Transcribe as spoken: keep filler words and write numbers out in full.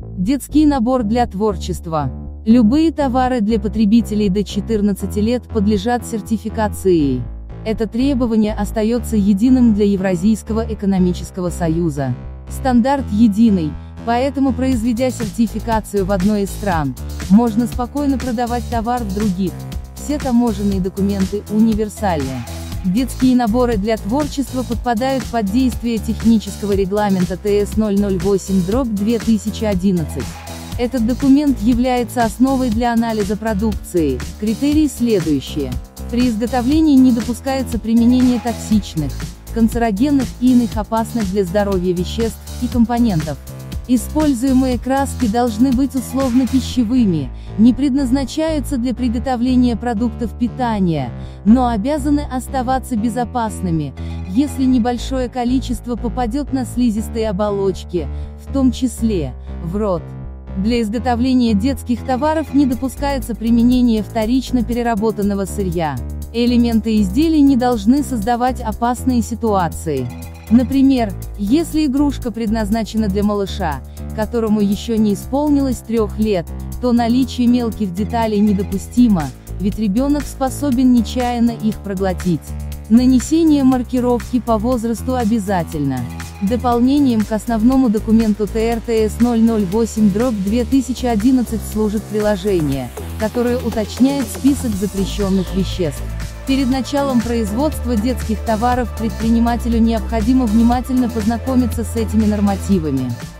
Детский набор для творчества. Любые товары для потребителей до четырнадцати лет подлежат сертификации. Это требование остается единым для Евразийского экономического союза. Стандарт единый, поэтому, произведя сертификацию в одной из стран, можно спокойно продавать товар в других. Все таможенные документы универсальны. Детские наборы для творчества подпадают под действие технического регламента Т С ноль ноль восемь дробь две тысячи одиннадцать. Этот документ является основой для анализа продукции. Критерии следующие. При изготовлении не допускается применение токсичных, канцерогенных и иных опасных для здоровья веществ и компонентов. Используемые краски должны быть условно-пищевыми, не предназначаются для приготовления продуктов питания, но обязаны оставаться безопасными, если небольшое количество попадет на слизистые оболочки, в том числе в рот. Для изготовления детских товаров не допускается применение вторично переработанного сырья. Элементы изделий не должны создавать опасные ситуации. Например, если игрушка предназначена для малыша, которому еще не исполнилось трех лет, то наличие мелких деталей недопустимо, ведь ребенок способен нечаянно их проглотить. Нанесение маркировки по возрасту обязательно. Дополнением к основному документу Т Р Т С ноль ноль восемь дробь две тысячи одиннадцать служит приложение, которое уточняет список запрещенных веществ. Перед началом производства детских товаров предпринимателю необходимо внимательно познакомиться с этими нормативами.